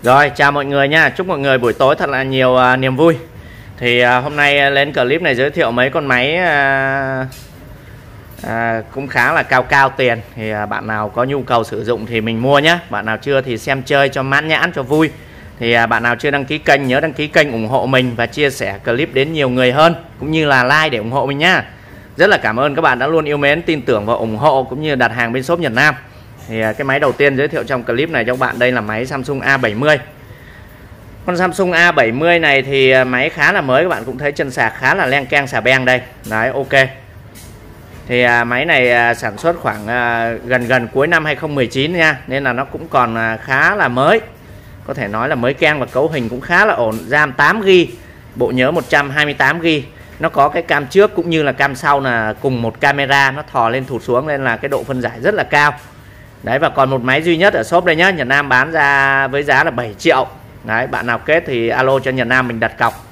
Rồi, chào mọi người nha. Chúc mọi người buổi tối thật là nhiều niềm vui. Thì hôm nay lên clip này giới thiệu mấy con máy cũng khá là cao tiền. Thì bạn nào có nhu cầu sử dụng thì mình mua nhé. Bạn nào chưa thì xem chơi cho mãn nhãn cho vui. Thì bạn nào chưa đăng ký kênh nhớ đăng ký kênh ủng hộ mình và chia sẻ clip đến nhiều người hơn, cũng như là like để ủng hộ mình nhá. Rất là cảm ơn các bạn đã luôn yêu mến, tin tưởng và ủng hộ cũng như đặt hàng bên shop Nhật Nam. Thì cái máy đầu tiên giới thiệu trong clip này cho các bạn đây là máy Samsung A70. Con Samsung A70 này thì máy khá là mới, các bạn cũng thấy chân sạc khá là len keng xà beng đây. Đấy, ok. Thì máy này sản xuất khoảng gần cuối năm 2019 nha, nên là nó cũng còn khá là mới. Có thể nói là mới keng và cấu hình cũng khá là ổn. RAM 8GB, bộ nhớ 128GB. Nó có cái cam trước cũng như là cam sau là cùng một camera, nó thò lên thụt xuống nên là cái độ phân giải rất là cao. Đấy, và còn một máy duy nhất ở shop đây nhá. Nhật Nam bán ra với giá là 7 triệu. Đấy, bạn nào kết thì alo cho Nhật Nam mình đặt cọc.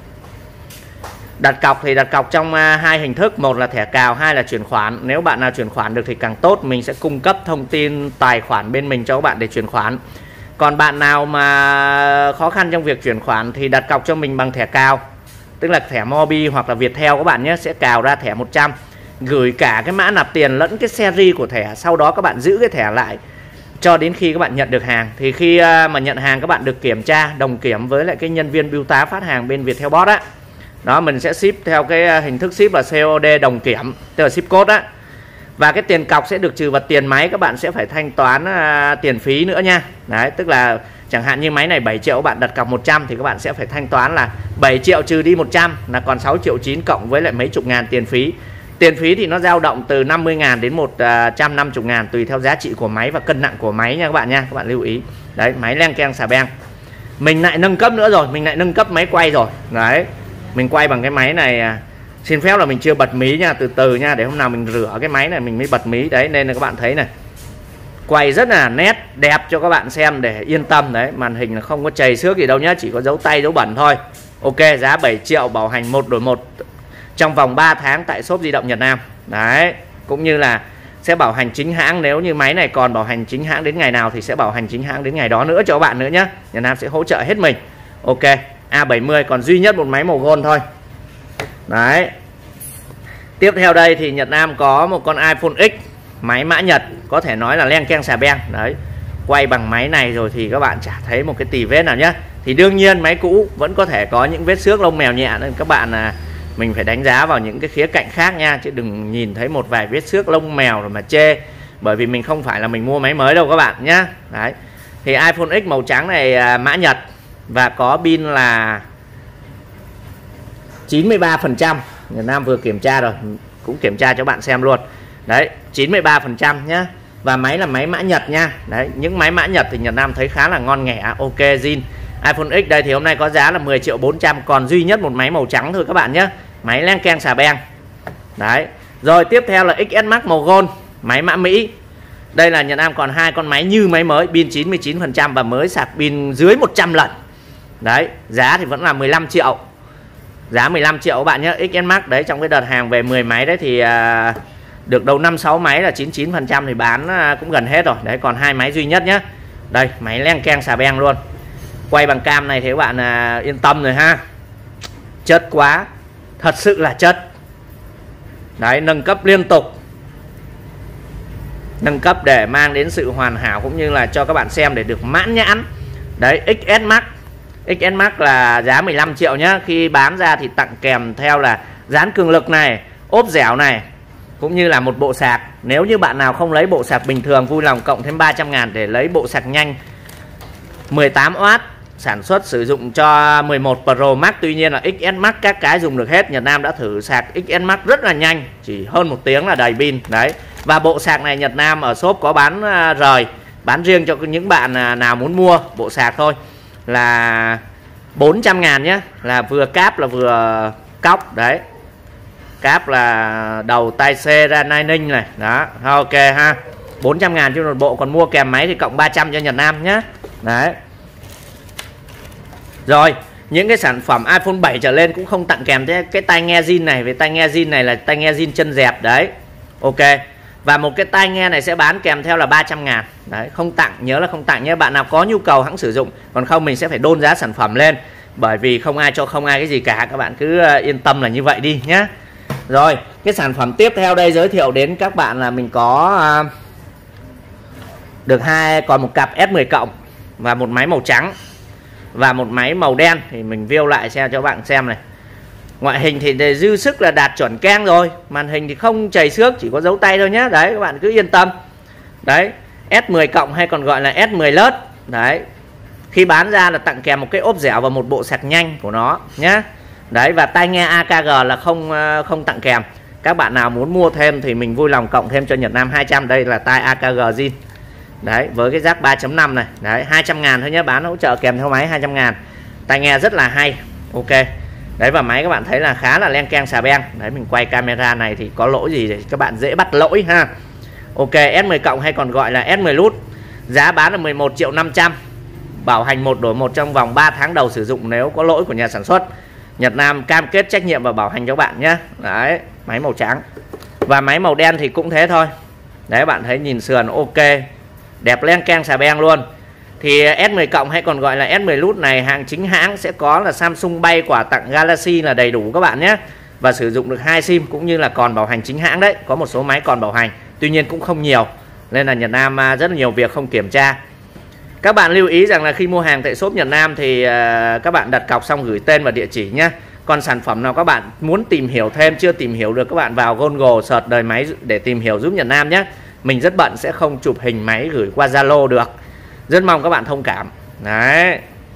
Đặt cọc thì đặt cọc trong hai hình thức, một là thẻ cào, hai là chuyển khoản. Nếu bạn nào chuyển khoản được thì càng tốt, mình sẽ cung cấp thông tin tài khoản bên mình cho các bạn để chuyển khoản. Còn bạn nào mà khó khăn trong việc chuyển khoản thì đặt cọc cho mình bằng thẻ cào, tức là thẻ Mobi hoặc là Viettel các bạn nhé, sẽ cào ra thẻ 100, gửi cả cái mã nạp tiền lẫn cái series của thẻ. Sau đó các bạn giữ cái thẻ lại cho đến khi các bạn nhận được hàng. Thì khi mà nhận hàng các bạn được kiểm tra đồng kiểm với lại cái nhân viên bưu tá phát hàng bên Viettelbot á. Đó, mình sẽ ship theo cái hình thức ship là COD đồng kiểm, tức là ship code á. Và cái tiền cọc sẽ được trừ vào tiền máy, các bạn sẽ phải thanh toán tiền phí nữa nha. Đấy, tức là chẳng hạn như máy này 7 triệu các bạn đặt cọc 100 thì các bạn sẽ phải thanh toán là 7 triệu trừ đi 100 là còn 6,9 triệu cộng với lại mấy chục ngàn tiền phí. Tiền phí thì nó dao động từ 50.000 đến 150.000 tùy theo giá trị của máy và cân nặng của máy nha các bạn nha. Các bạn lưu ý. Đấy, máy len keng xà beng. Mình lại nâng cấp nữa rồi, mình lại nâng cấp máy quay rồi. Đấy, mình quay bằng cái máy này. Xin phép là mình chưa bật mí nha, từ từ nha, để hôm nào mình rửa cái máy này mình mới bật mí. Đấy, nên là các bạn thấy này, quay rất là nét, đẹp cho các bạn xem để yên tâm. Đấy, màn hình là không có chày xước gì đâu nhá, chỉ có dấu tay, dấu bẩn thôi. Ok, giá 7 triệu, bảo hành 1 đổi 1 trong vòng 3 tháng tại shop di động Nhật Nam. Đấy, cũng như là sẽ bảo hành chính hãng, nếu như máy này còn bảo hành chính hãng đến ngày nào thì sẽ bảo hành chính hãng đến ngày đó nữa cho các bạn nữa nhá. Nhật Nam sẽ hỗ trợ hết mình. Ok, A70 còn duy nhất một máy màu gold thôi. Đấy. Tiếp theo đây thì Nhật Nam có một con iPhone X, máy mã Nhật, có thể nói là len keng xà beng. Đấy, quay bằng máy này rồi thì các bạn chả thấy một cái tì vết nào nhé. Thì đương nhiên máy cũ vẫn có thể có những vết xước lông mèo nhẹ, nên các bạn mình phải đánh giá vào những cái khía cạnh khác nha, chứ đừng nhìn thấy một vài vết xước lông mèo rồi mà chê, bởi vì mình không phải là mình mua máy mới đâu các bạn nhé. Đấy, thì iPhone X màu trắng này mã Nhật và có pin là 93%. Nhật Nam vừa kiểm tra rồi, cũng kiểm tra cho bạn xem luôn. Đấy, 93% nhá. Và máy là máy mã Nhật nha. Đấy, những máy mã Nhật thì Nhật Nam thấy khá là ngon nghẻ, ok zin. iPhone X đây thì hôm nay có giá là 10.400.000, còn duy nhất một máy màu trắng thôi các bạn nhé. Máy len keng xà beng. Đấy. Rồi tiếp theo là XS Max màu gold, máy mã Mỹ. Đây là Nhật Nam còn hai con máy như máy mới, pin 99% và mới sạc pin dưới 100 lần. Đấy, giá thì vẫn là 15 triệu. Giá 15 triệu các bạn nhé, XS Max. Đấy, trong cái đợt hàng về 10 máy đấy thì được đâu 5-6 máy là 99% thì bán cũng gần hết rồi. Đấy, còn hai máy duy nhất nhé. Đây, máy len keng xà beng luôn. Quay bằng cam này thì các bạn yên tâm rồi ha. Chất quá, thật sự là chất. Đấy, nâng cấp liên tục. Nâng cấp để mang đến sự hoàn hảo cũng như là cho các bạn xem để được mãn nhãn. Đấy, XS Max. XS Max là giá 15 triệu nhá. Khi bán ra thì tặng kèm theo là dán cường lực này, ốp dẻo này, cũng như là một bộ sạc. Nếu như bạn nào không lấy bộ sạc bình thường, vui lòng cộng thêm 300.000 để lấy bộ sạc nhanh 18W, sản xuất sử dụng cho 11 Pro Max. Tuy nhiên là XS Max các cái dùng được hết. Nhật Nam đã thử sạc XS Max rất là nhanh, chỉ hơn 1 tiếng là đầy pin. Đấy, và bộ sạc này Nhật Nam ở shop có bán rời, bán riêng cho những bạn nào muốn mua bộ sạc thôi, là 400.000 nhé, là vừa cáp là vừa cóc. Đấy, cáp là đầu tai C ra Lightning này. Đó, ok ha, 400.000 cho một bộ. Còn mua kèm máy thì cộng 300 cho Nhật Nam nhé. Đấy. Rồi, những cái sản phẩm iPhone 7 trở lên cũng không tặng kèm cái tai nghe zin này. Về tai nghe zin này là tai nghe zin chân dẹp. Đấy, ok. Và một cái tai nghe này sẽ bán kèm theo là 300.000. Đấy, không tặng, nhớ là không tặng nhé. Bạn nào có nhu cầu hãng sử dụng, còn không mình sẽ phải đôn giá sản phẩm lên, bởi vì không ai cho không ai cái gì cả. Các bạn cứ yên tâm là như vậy đi nhé. Rồi, cái sản phẩm tiếp theo đây giới thiệu đến các bạn là mình có được còn một cặp S10 cộng và một máy màu trắng và một máy màu đen. Thì mình view lại xem cho các bạn xem này. Ngoại hình thì dư sức là đạt chuẩn keng rồi, màn hình thì không chảy xước, chỉ có dấu tay thôi nhé. Đấy, các bạn cứ yên tâm. Đấy, S10 cộng hay còn gọi là S10 Plus. Đấy, khi bán ra là tặng kèm một cái ốp dẻo và một bộ sạc nhanh của nó nhé. Đấy, và tai nghe AKG là không tặng kèm. Các bạn nào muốn mua thêm thì mình vui lòng cộng thêm cho Nhật Nam 200. Đây là tai AKG zin. Đấy, với cái jack 3.5 này. Đấy, 200.000 thôi nhé, bán hỗ trợ kèm theo máy 200.000. Tai nghe rất là hay. Ok. Đấy, và máy các bạn thấy là khá là len keng xà beng. Đấy, mình quay camera này thì có lỗi gì để các bạn dễ bắt lỗi ha. Ok, S10 cộng hay còn gọi là S10 Plus. Giá bán là 11.500.000. Bảo hành 1 đổi 1 trong vòng 3 tháng đầu sử dụng nếu có lỗi của nhà sản xuất. Nhật Nam cam kết trách nhiệm và bảo hành cho bạn nhé. Đấy, máy màu trắng. Và máy màu đen thì cũng thế thôi. Đấy, bạn thấy nhìn sườn ok, đẹp len keng xà beng luôn. Thì S10 cộng hay còn gọi là S10 Plus này hàng chính hãng sẽ có là Samsung Pay, quà tặng Galaxy là đầy đủ các bạn nhé. Và sử dụng được 2 SIM cũng như là còn bảo hành chính hãng đấy. Có một số máy còn bảo hành, tuy nhiên cũng không nhiều, nên là Nhật Nam rất là nhiều việc không kiểm tra. Các bạn lưu ý rằng là khi mua hàng tại shop Nhật Nam thì các bạn đặt cọc xong gửi tên và địa chỉ nhé. Còn sản phẩm nào các bạn muốn tìm hiểu thêm, chưa tìm hiểu được, các bạn vào Google search đời máy để tìm hiểu giúp Nhật Nam nhé. Mình rất bận sẽ không chụp hình máy gửi qua Zalo được. Rất mong các bạn thông cảm. Đấy,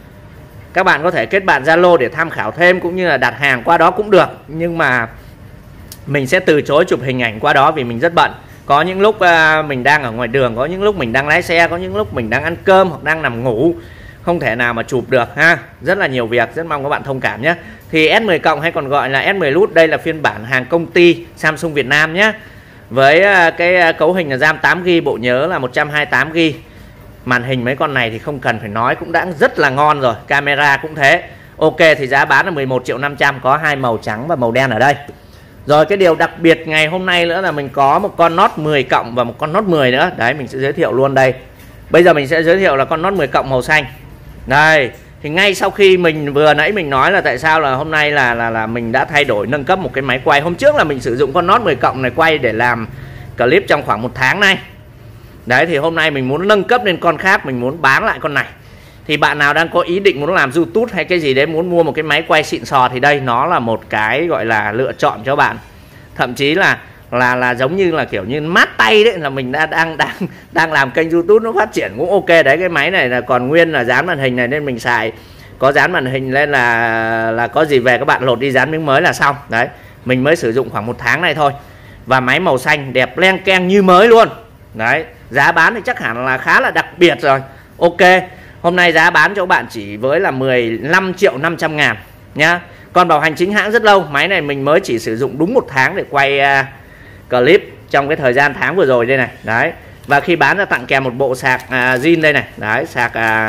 các bạn có thể kết bạn Zalo để tham khảo thêm cũng như là đặt hàng qua đó cũng được. Nhưng mà mình sẽ từ chối chụp hình ảnh qua đó vì mình rất bận. Có những lúc mình đang ở ngoài đường, có những lúc mình đang lái xe, có những lúc mình đang ăn cơm hoặc đang nằm ngủ, không thể nào mà chụp được ha. Rất là nhiều việc, rất mong các bạn thông cảm nhé. Thì S10 cộng hay còn gọi là S10 Plus, đây là phiên bản hàng công ty Samsung Việt Nam nhé. Với cái cấu hình là RAM 8GB, bộ nhớ là 128GB. Màn hình mấy con này thì không cần phải nói, cũng đã rất là ngon rồi. Camera cũng thế. Ok, thì giá bán là 11.500.000, có 2 màu trắng và màu đen ở đây. Rồi, cái điều đặc biệt ngày hôm nay nữa là mình có một con Note 10 cộng và một con Note 10 nữa. Đấy, mình sẽ giới thiệu luôn đây. Bây giờ mình sẽ giới thiệu là con Note 10 cộng màu xanh. Đây, thì ngay sau khi mình vừa nãy mình nói là tại sao là hôm nay là mình đã thay đổi nâng cấp một cái máy quay. Hôm trước là mình sử dụng con Note 10 cộng này quay để làm clip trong khoảng 1 tháng nay. Đấy, thì hôm nay mình muốn nâng cấp lên con khác, mình muốn bán lại con này. Thì bạn nào đang có ý định muốn làm YouTube hay cái gì đấy, muốn mua một cái máy quay xịn sò thì đây nó là một cái gọi là lựa chọn cho bạn. Thậm chí là giống như là kiểu như mát tay đấy, là mình đang làm kênh YouTube nó phát triển cũng ok đấy. Cái máy này là còn nguyên là dán màn hình này nên mình xài có dán màn hình lên là có gì về các bạn lột đi dán miếng mới là xong. Đấy, mình mới sử dụng khoảng 1 tháng này thôi. Và máy màu xanh đẹp len keng như mới luôn. Đấy, giá bán thì chắc hẳn là khá là đặc biệt rồi. Ok, hôm nay giá bán cho các bạn chỉ với là 15.500.000 nhá. Còn bảo hành chính hãng rất lâu. Máy này mình mới chỉ sử dụng đúng 1 tháng để quay clip trong cái thời gian tháng vừa rồi đây này. Đấy, và khi bán ra tặng kèm một bộ sạc zin đây này. Đấy, sạc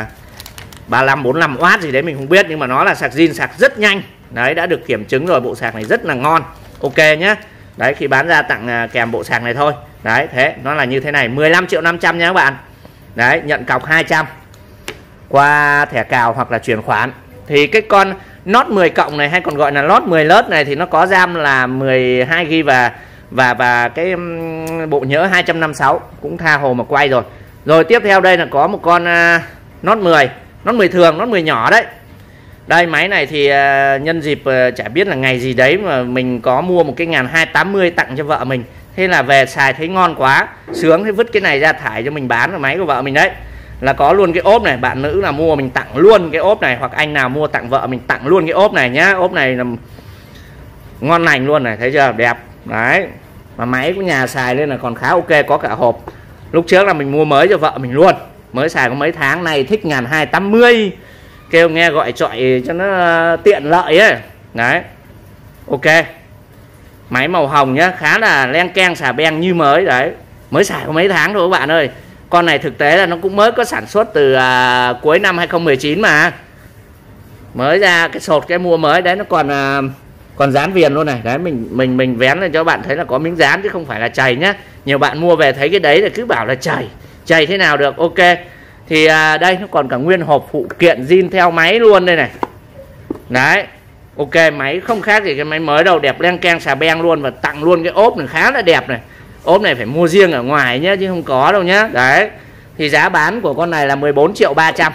35-45W gì đấy mình không biết, nhưng mà nó là sạc zin, sạc rất nhanh. Đấy, đã được kiểm chứng rồi, bộ sạc này rất là ngon. Ok nhá. Đấy, khi bán ra tặng kèm bộ sạc này thôi. Đấy, thế nó là như thế này, 15.500.000 nha các bạn. Đấy, nhận cọc 200 qua thẻ cào hoặc là chuyển khoản. Thì cái con Note 10 cộng này hay còn gọi là Note 10 Plus này thì nó có RAM là 12GB và cái bộ nhớ 256, cũng tha hồ mà quay rồi. Rồi tiếp theo đây là có một con Note 10, Note 10 thường, Note 10 nhỏ đấy. Đây, máy này thì nhân dịp chả biết là ngày gì đấy mà mình có mua một cái 1280 tặng cho vợ mình. Thế là về xài thấy ngon quá, sướng, thế vứt cái này ra thải cho mình bán vào máy của vợ mình đấy. Là có luôn cái ốp này, bạn nữ là mua mình tặng luôn cái ốp này, hoặc anh nào mua tặng vợ mình tặng luôn cái ốp này nhá. Ốp này là ngon lành luôn này, thấy chưa, đẹp. Đấy, mà máy của nhà xài lên là còn khá ok, có cả hộp. Lúc trước là mình mua mới cho vợ mình luôn, mới xài có mấy tháng, này thích 1280, kêu nghe gọi chọi cho nó tiện lợi ấy. Đấy, ok. Máy màu hồng nhá, khá là len keng xà beng như mới. Đấy, mới xài có mấy tháng thôi các bạn ơi. Con này thực tế là nó cũng mới có sản xuất từ cuối năm 2019 mà. Mới ra cái sột cái mua mới đấy, nó còn còn dán viền luôn này. Đấy, mình vén lên cho bạn thấy là có miếng dán chứ không phải là chày nhá. Nhiều bạn mua về thấy cái đấy là cứ bảo là chày thế nào được. Ok, thì đây nó còn cả nguyên hộp phụ kiện zin theo máy luôn đây này. Đấy, ok, máy không khác gì cái máy mới đâu, đẹp len keng xà beng luôn. Và tặng luôn cái ốp này khá là đẹp này. Ốp này phải mua riêng ở ngoài nhá, chứ không có đâu nhá. Đấy, thì giá bán của con này là 14.300.000.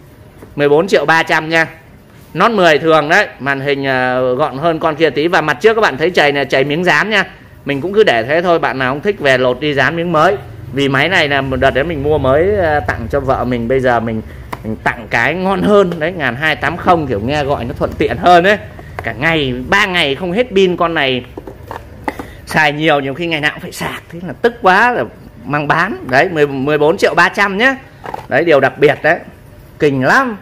14.300.000 nha. Nót 10 thường đấy, màn hình gọn hơn con kia tí. Và mặt trước các bạn thấy chày này, chày miếng dán nha. Mình cũng cứ để thế thôi, bạn nào không thích về lột đi dán miếng mới. Vì máy này là một đợt đấy mình mua mới tặng cho vợ mình, bây giờ mình tặng cái ngon hơn đấy, 1280 kiểu nghe gọi nó thuận tiện hơn đấy. Cả ngày 3 ngày không hết pin, con này xài nhiều khi ngày nào cũng phải sạc, thế là tức quá là mang bán. Đấy, 14.300.000 nhé. Đấy, điều đặc biệt đấy, kinh lắm.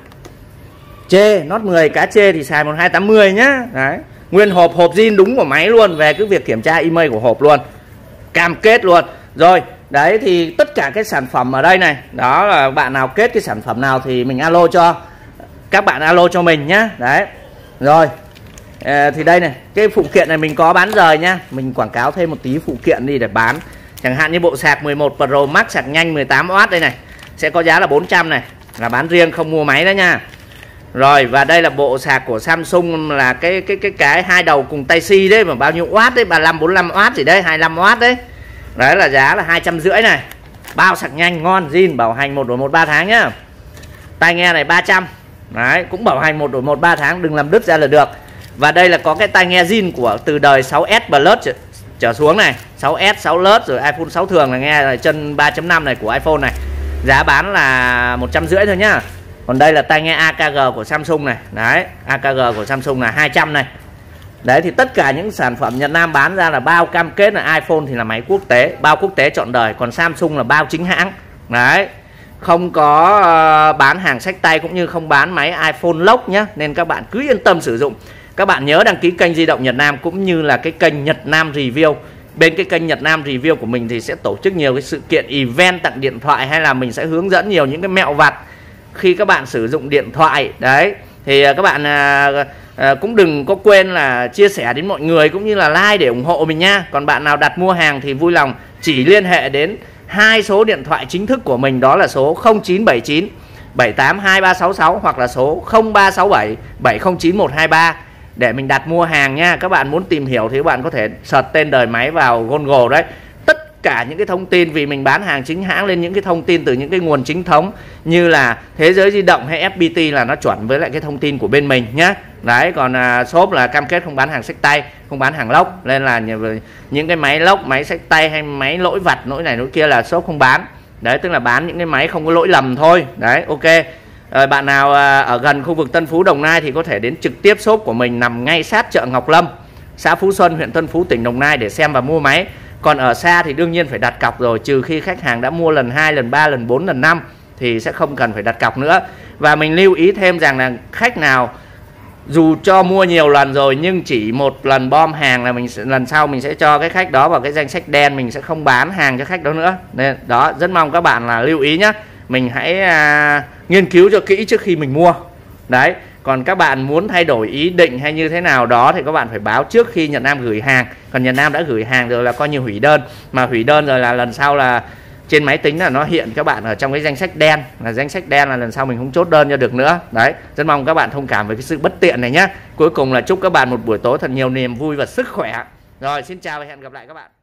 Chê nót 10 cá chê thì xài 1280 nhá. Đấy, nguyên hộp zin đúng của máy luôn, về cứ việc kiểm tra email của hộp luôn, cam kết luôn. Rồi, đấy thì tất cả cái sản phẩm ở đây này, đó là bạn nào kết cái sản phẩm nào thì mình alo cho các bạn, alo cho mình nhá. Đấy, rồi thì đây này, cái phụ kiện này mình có bán rời nhá. Mình quảng cáo thêm một tí phụ kiện đi để bán. Chẳng hạn như bộ sạc 11 Pro Max sạc nhanh 18W đây này, sẽ có giá là 400 này, là bán riêng không mua máy đó nha. Rồi, và đây là bộ sạc của Samsung, là cái hai đầu cùng tai C đấy, mà bao nhiêu watt đấy, 35 45W gì đấy, 25W đấy. Đấy là giá là 250 này. Bao sạc nhanh ngon, zin, bảo hành 1 đổi 1 3 tháng nhá. Tai nghe này 300. Đấy, cũng bảo hành 1 đổi 1 3 tháng, đừng làm đứt ra là được. Và đây là có cái tai nghe zin của từ đời 6S Plus trở xuống này, 6S, 6 Plus rồi iPhone 6 thường là nghe là chân 3.5 này của iPhone này. Giá bán là 150 thôi nhá. Còn đây là tai nghe AKG của Samsung này. Đấy, AKG của Samsung là 200 này. Đấy, thì tất cả những sản phẩm Nhật Nam bán ra là bao cam kết là iPhone thì là máy quốc tế, bao quốc tế trọn đời, còn Samsung là bao chính hãng. Đấy, không có bán hàng xách tay cũng như không bán máy iPhone lốc nhá, nên các bạn cứ yên tâm sử dụng. Các bạn nhớ đăng ký kênh Di động Nhật Nam cũng như là cái kênh Nhật Nam Review. Bên cái kênh Nhật Nam Review của mình thì sẽ tổ chức nhiều cái sự kiện event tặng điện thoại, hay là mình sẽ hướng dẫn nhiều những cái mẹo vặt khi các bạn sử dụng điện thoại. Đấy, thì các bạn cũng đừng có quên là chia sẻ đến mọi người cũng như là like để ủng hộ mình nha. Còn bạn nào đặt mua hàng thì vui lòng chỉ liên hệ đến hai số điện thoại chính thức của mình, đó là số 0979 782366 hoặc là số 0367 709 123 để mình đặt mua hàng nha. Các bạn muốn tìm hiểu thì các bạn có thể search tên đời máy vào Google đấy. Tất cả những cái thông tin, vì mình bán hàng chính hãng, lên những cái thông tin từ những cái nguồn chính thống như là Thế Giới Di Động hay FPT là nó chuẩn với lại cái thông tin của bên mình nhá. Đấy, còn shop là cam kết không bán hàng xách tay, không bán hàng lốc, nên là những cái máy lốc, máy xách tay hay máy lỗi vặt, lỗi này lỗi kia là shop không bán. Đấy, tức là bán những cái máy không có lỗi lầm thôi. Đấy, ok. Bạn nào ở gần khu vực Tân Phú, Đồng Nai thì có thể đến trực tiếp shop của mình, nằm ngay sát chợ Ngọc Lâm, xã Phú Xuân, huyện Tân Phú, tỉnh Đồng Nai để xem và mua máy. Còn ở xa thì đương nhiên phải đặt cọc rồi, trừ khi khách hàng đã mua lần 2, lần 3, lần 4, lần 5 thì sẽ không cần phải đặt cọc nữa. Và mình lưu ý thêm rằng là khách nào dù cho mua nhiều lần rồi nhưng chỉ một lần bom hàng là lần sau mình sẽ cho cái khách đó vào cái danh sách đen, mình sẽ không bán hàng cho khách đó nữa. Nên đó, rất mong các bạn là lưu ý nhé. Mình hãy nghiên cứu cho kỹ trước khi mình mua. Đấy, còn các bạn muốn thay đổi ý định hay như thế nào đó thì các bạn phải báo trước khi Nhật Nam gửi hàng. Còn Nhật Nam đã gửi hàng rồi là coi như hủy đơn. Mà hủy đơn rồi là lần sau là trên máy tính là nó hiện các bạn ở trong cái danh sách đen, là danh sách đen là lần sau mình không chốt đơn cho được nữa. Đấy, rất mong các bạn thông cảm với cái sự bất tiện này nhé. Cuối cùng là chúc các bạn một buổi tối thật nhiều niềm vui và sức khỏe. Rồi, xin chào và hẹn gặp lại các bạn.